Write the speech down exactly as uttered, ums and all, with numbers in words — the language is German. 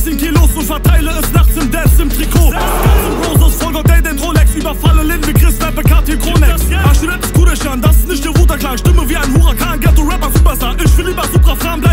sechzehn Kilos und verteile es nachts im Dance im Trikot. Rosos, Vollgold, Daydent, Rolex, überfalle Linde, Chris, Rapper, K T, Kronex. Arsch, Rap ist Kudeshan, das ist nicht der Wuterklang. Stimme wie ein Hurakan, Ghetto-Rapper, Superstar. Ich will lieber Supra fahren,